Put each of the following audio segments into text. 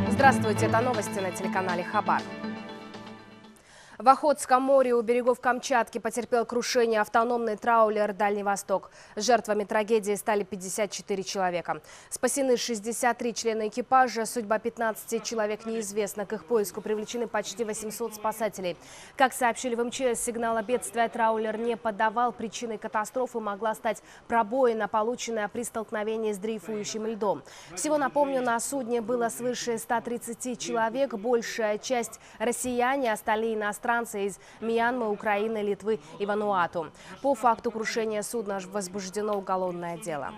Здравствуйте, это новости на телеканале Хабар. В Охотском море у берегов Камчатки потерпел крушение автономный траулер «Дальний Восток». Жертвами трагедии стали 54 человека. Спасены 63 члена экипажа, судьба 15 человек неизвестна. К их поиску привлечены почти 800 спасателей. Как сообщили в МЧС, сигнала бедствия траулер не подавал. Причиной катастрофы могла стать пробоина, полученная при столкновении с дрейфующим льдом. Всего, напомню, на судне было свыше 130 человек. Большая часть россияне, остальные иностранцы из Мьянмы, Украины, Литвы и Вануату. По факту крушения судна возбуждено уголовное дело.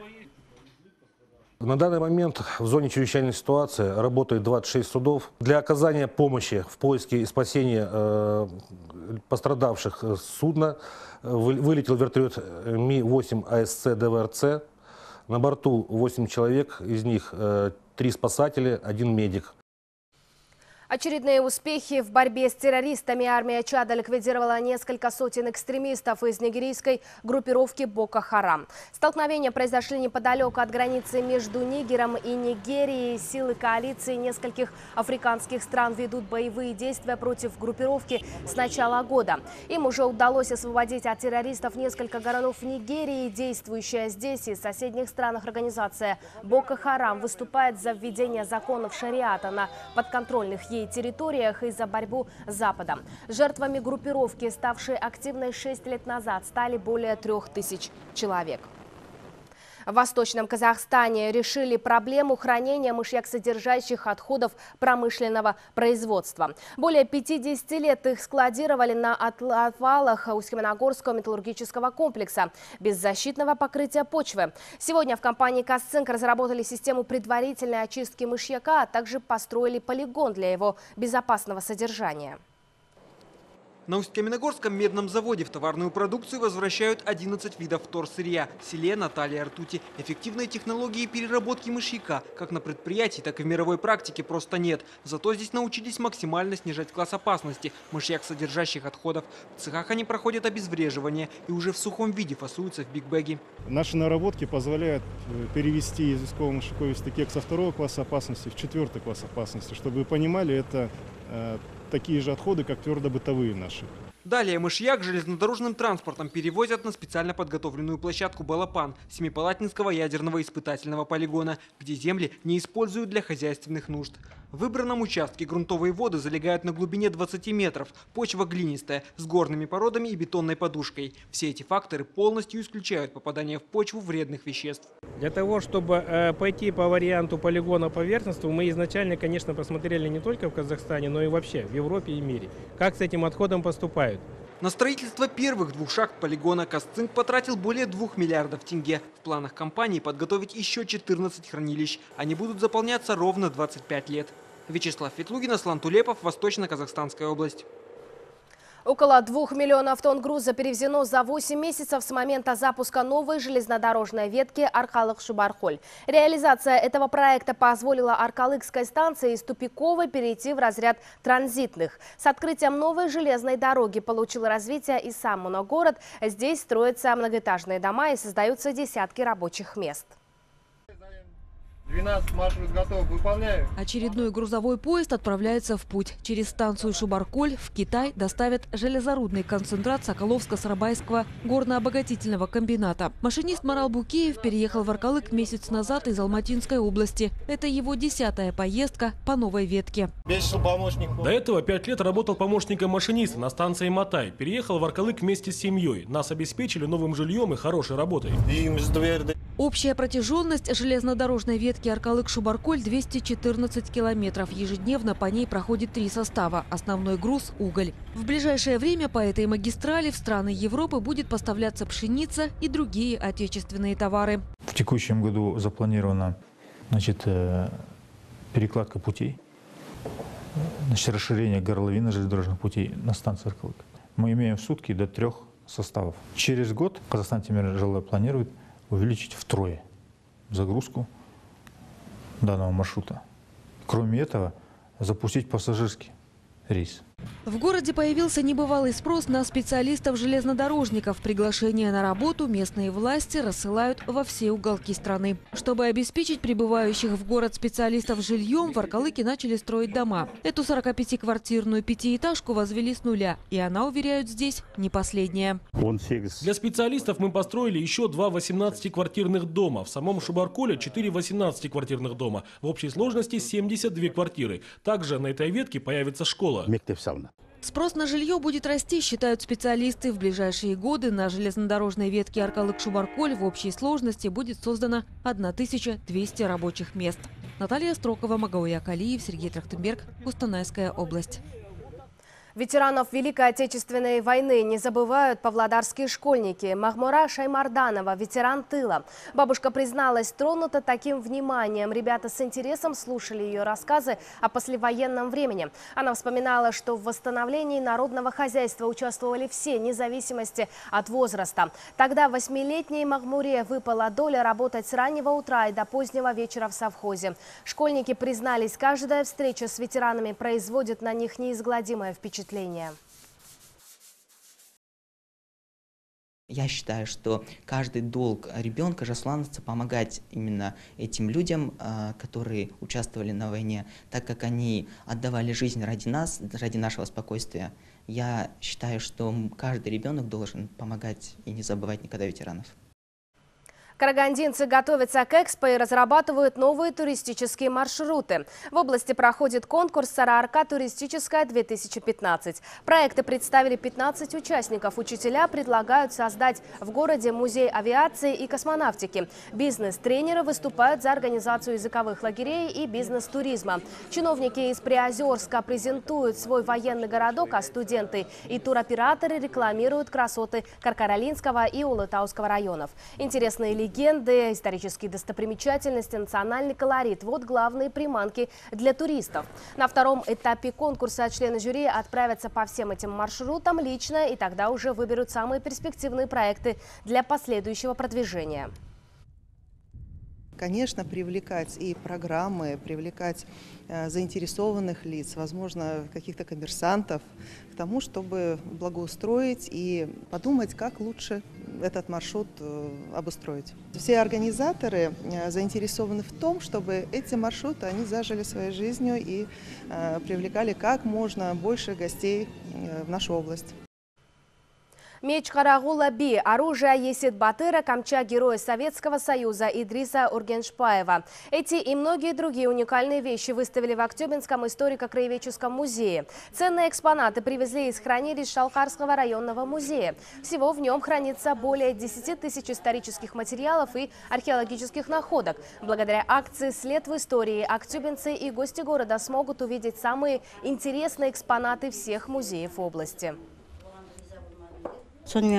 На данный момент в зоне чрезвычайной ситуации работает 26 судов. Для оказания помощи в поиске и спасении пострадавших судна вылетел вертолет Ми-8 АСЦ ДВРЦ. На борту 8 человек, из них 3 спасателя, 1 медик. Очередные успехи в борьбе с террористами. Армия Чада ликвидировала несколько сотен экстремистов из нигерийской группировки Боко Харам. Столкновения произошли неподалеку от границы между Нигером и Нигерией. Силы коалиции нескольких африканских стран ведут боевые действия против группировки с начала года. Им уже удалось освободить от террористов несколько городов Нигерии. Действующая здесь и в соседних странах организация Боко Харам выступает за введение законов шариата на подконтрольных ей территориях и за борьбу с Западом. Жертвами группировки, ставшей активной 6 лет назад, стали более 3000 человек. В Восточном Казахстане решили проблему хранения мышьяксодержащих отходов промышленного производства. Более 50 лет их складировали на отвалах Усть-Каменогорского металлургического комплекса без защитного покрытия почвы. Сегодня в компании «Казцинк» разработали систему предварительной очистки мышьяка, а также построили полигон для его безопасного содержания. На Усть-Каменогорском медном заводе в товарную продукцию возвращают 11 видов вторсырья – селена, талия, ртути. Эффективной технологии переработки мышьяка как на предприятии, так и в мировой практике просто нет. Зато здесь научились максимально снижать класс опасности мышьяк содержащих отходов. В цехах они проходят обезвреживание и уже в сухом виде фасуются в бигбэги. Наши наработки позволяют перевести известковый мышьяковистый кек со 2-го класса опасности в 4-й класс опасности. Чтобы вы понимали, это такие же отходы, как твердобытовые наши. Далее мышьяк железнодорожным транспортом перевозят на специально подготовленную площадку «Балапан» Семипалатинского ядерного испытательного полигона, где земли не используют для хозяйственных нужд. В выбранном участке грунтовые воды залегают на глубине 20 метров, почва глинистая, с горными породами и бетонной подушкой. Все эти факторы полностью исключают попадание в почву вредных веществ. Для того, чтобы пойти по варианту полигона поверхностного, мы изначально, конечно, посмотрели не только в Казахстане, но и вообще в Европе и мире, как с этим отходом поступают. На строительство первых 2 шахт полигона «Казцинк» потратил более 2 миллиардов тенге. В планах компании подготовить еще 14 хранилищ. Они будут заполняться ровно 25 лет. Вячеслав Ветлугин, Аслан Тулепов, Восточно-Казахстанская область. Около 2 миллионов тонн груза перевезено за 8 месяцев с момента запуска новой железнодорожной ветки Аркалык-Шубархоль. Реализация этого проекта позволила Аркалыкской станции из тупиковой перейти в разряд транзитных. С открытием новой железной дороги получил развитие и сам моногород. Здесь строятся многоэтажные дома и создаются десятки рабочих мест. 12 маршрут готов, выполняю. Очередной грузовой поезд отправляется в путь. Через станцию Шубарколь в Китай доставят железорудный концентрат Соколовско-Сарабайского горно-обогатительного комбината. Машинист Марал Букеев переехал в Аркалык месяц назад из Алматинской области. Это его 10-я поездка по новой ветке. До этого 5 лет работал помощником машиниста на станции Матай. Переехал в Аркалык вместе с семьей. Нас обеспечили новым жильем и хорошей работой. Общая протяженность железнодорожной ветки Аркалык-Шубарколь 214 километров. Ежедневно по ней проходит 3 состава. Основной груз – уголь. В ближайшее время по этой магистрали в страны Европы будет поставляться пшеница и другие отечественные товары. В текущем году запланирована перекладка путей, расширение горловины железнодорожных путей на станции Аркалык. Мы имеем в сутки до 3 составов. Через год Казахстан-Тимир-Жилэ планирует увеличить втрое загрузку данного маршрута. Кроме этого, запустить пассажирский рейс. В городе появился небывалый спрос на специалистов-железнодорожников. Приглашения на работу местные власти рассылают во все уголки страны. Чтобы обеспечить прибывающих в город специалистов жильем, в Аркалыке начали строить дома. Эту 45-квартирную пятиэтажку возвели с нуля. И она, уверяют, здесь не последняя. Для специалистов мы построили еще 2 18-квартирных дома. В самом Шубарколе 4 18-квартирных дома. В общей сложности 72 квартиры. Также на этой ветке появится школа. Спрос на жилье будет расти, считают специалисты. В ближайшие годы на железнодорожной ветке Аркалык-Шубарколь в общей сложности будет создано 1200 рабочих мест. Наталья Строкова, Магауи Акалиев, Сергей Трахтенберг, Кустанайская область. Ветеранов Великой Отечественной войны не забывают павлодарские школьники. Махмура Шаймарданова, ветеран тыла. Бабушка призналась, тронута таким вниманием. Ребята с интересом слушали ее рассказы о послевоенном времени. Она вспоминала, что в восстановлении народного хозяйства участвовали все, вне зависимости от возраста. Тогда 8-летней Махмуре выпала доля работать с раннего утра и до позднего вечера в совхозе. Школьники признались, каждая встреча с ветеранами производит на них неизгладимое впечатление. Я считаю, что каждый долг ребенка, жасулановца, помогать именно этим людям, которые участвовали на войне, так как они отдавали жизнь ради нас, ради нашего спокойствия. Я считаю, что каждый ребенок должен помогать и не забывать никогда ветеранов. Карагандинцы готовятся к Экспо и разрабатывают новые туристические маршруты. В области проходит конкурс «Сараарка туристическая-2015». Проекты представили 15 участников. Учителя предлагают создать в городе музей авиации и космонавтики. Бизнес-тренеры выступают за организацию языковых лагерей и бизнес-туризма. Чиновники из Приозерска презентуют свой военный городок, а студенты и туроператоры рекламируют красоты Каркаралинского и Улытауского районов. Интересные легенды, исторические достопримечательности, национальный колорит – вот главные приманки для туристов. На втором этапе конкурса члены жюри отправятся по всем этим маршрутам лично, и тогда уже выберут самые перспективные проекты для последующего продвижения. Конечно, привлекать и программы, привлекать заинтересованных лиц, возможно, каких-то коммерсантов, к тому, чтобы благоустроить и подумать, как лучше этот маршрут обустроить. Все организаторы заинтересованы в том, чтобы эти маршруты они зажили своей жизнью и привлекали как можно больше гостей в нашу область. Меч Карагула-Би – оружие Есет Батыра, камча Героя Советского Союза Идриса Ургеншпаева. Эти и многие другие уникальные вещи выставили в Актюбинском историко-краеведческом музее. Ценные экспонаты привезли из хранилищ Шалкарского районного музея. Всего в нем хранится более 10 тысяч исторических материалов и археологических находок. Благодаря акции «След в истории» актюбинцы и гости города смогут увидеть самые интересные экспонаты всех музеев области. Мы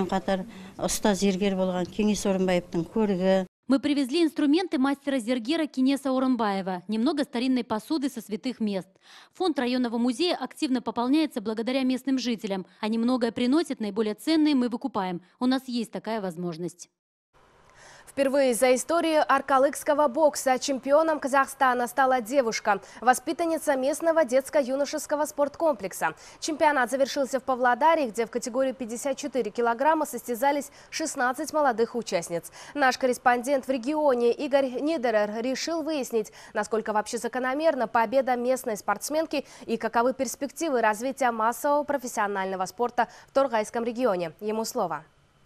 привезли инструменты мастера зергера Кинеса Орынбаева, немного старинной посуды со святых мест. Фонд районного музея активно пополняется благодаря местным жителям. Они многое приносят, наиболее ценные мы выкупаем. У нас есть такая возможность. Впервые за историю аркалыкского бокса чемпионом Казахстана стала девушка, воспитанница местного детско-юношеского спорткомплекса. Чемпионат завершился в Павлодаре, где в категории 54 килограмма состязались 16 молодых участниц. Наш корреспондент в регионе Игорь Нидерер решил выяснить, насколько вообще закономерна победа местной спортсменки и каковы перспективы развития массового профессионального спорта в Торгайском регионе. Ему слово.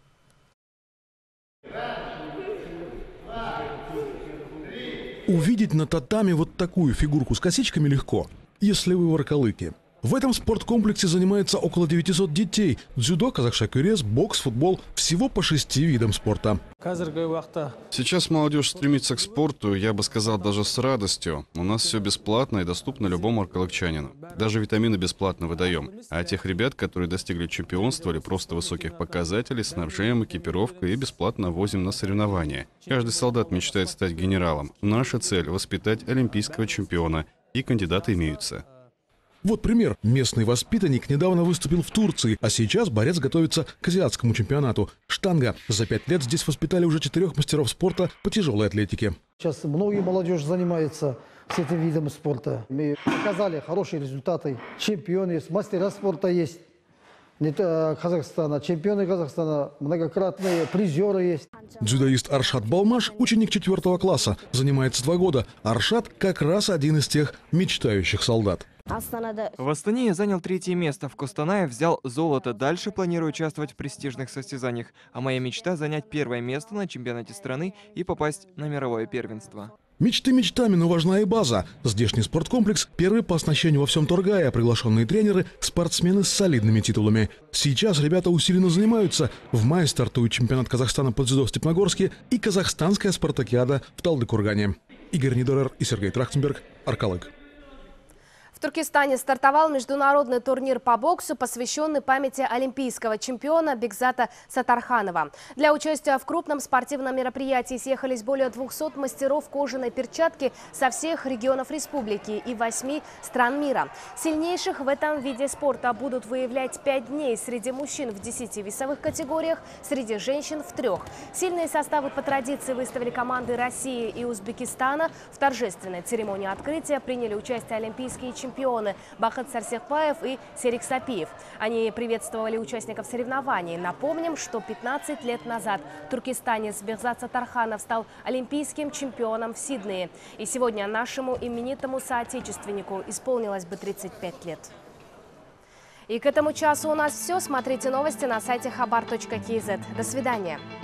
Увидеть на татами вот такую фигурку с косичками легко, если вы в Аркалыке. В этом спорткомплексе занимается около 900 детей. Дзюдо, казахша-кюрес, бокс, футбол. Всего по 6 видам спорта. Сейчас молодежь стремится к спорту, я бы сказал, даже с радостью. У нас все бесплатно и доступно любому аркалыкчанину. Даже витамины бесплатно выдаем. А тех ребят, которые достигли чемпионства или просто высоких показателей, снабжаем экипировкой и бесплатно возим на соревнования. Каждый солдат мечтает стать генералом. Наша цель – воспитать олимпийского чемпиона. И кандидаты имеются. Вот пример. Местный воспитанник недавно выступил в Турции, а сейчас борец готовится к азиатскому чемпионату. Штанга. За 5 лет здесь воспитали уже 4 мастеров спорта по тяжелой атлетике. Сейчас многие молодежь занимается с этим видом спорта. Мы показали хорошие результаты. Чемпионы есть, мастера спорта есть. Не только Казахстана, чемпионы Казахстана, многократные призеры есть. Дзюдоист Аршат Балмаш, ученик 4 класса, занимается 2 года. Аршат как раз один из тех мечтающих солдат. В Астане я занял 3-е место, в Костанае взял золото. Дальше планирую участвовать в престижных состязаниях. А моя мечта — занять 1-е место на чемпионате страны и попасть на мировое первенство. Мечты мечтами, но важна и база. Здешний спорткомплекс – первый по оснащению во всем Торгае, приглашенные тренеры – спортсмены с солидными титулами. Сейчас ребята усиленно занимаются. В мае стартует чемпионат Казахстана по дзюдо в Степногорске и казахстанская спартакиада в Талдыкургане. Игорь Недорер и Сергей Трахтенберг, Аркалык. В Туркестане стартовал международный турнир по боксу, посвященный памяти олимпийского чемпиона Бекзата Сатарханова. Для участия в крупном спортивном мероприятии съехались более 200 мастеров кожаной перчатки со всех регионов республики и 8 стран мира. Сильнейших в этом виде спорта будут выявлять 5 дней среди мужчин в 10 весовых категориях, среди женщин в 3. Сильные составы по традиции выставили команды России и Узбекистана. В торжественной церемонии открытия приняли участие олимпийские чемпионы Бахыт Сарсехбаев и Серик Сапиев. Они приветствовали участников соревнований. Напомним, что 15 лет назад туркестанец Бекзат Сатарханов стал олимпийским чемпионом в Сиднее. И сегодня нашему именитому соотечественнику исполнилось бы 35 лет. И к этому часу у нас все. Смотрите новости на сайте khabar.kz. До свидания.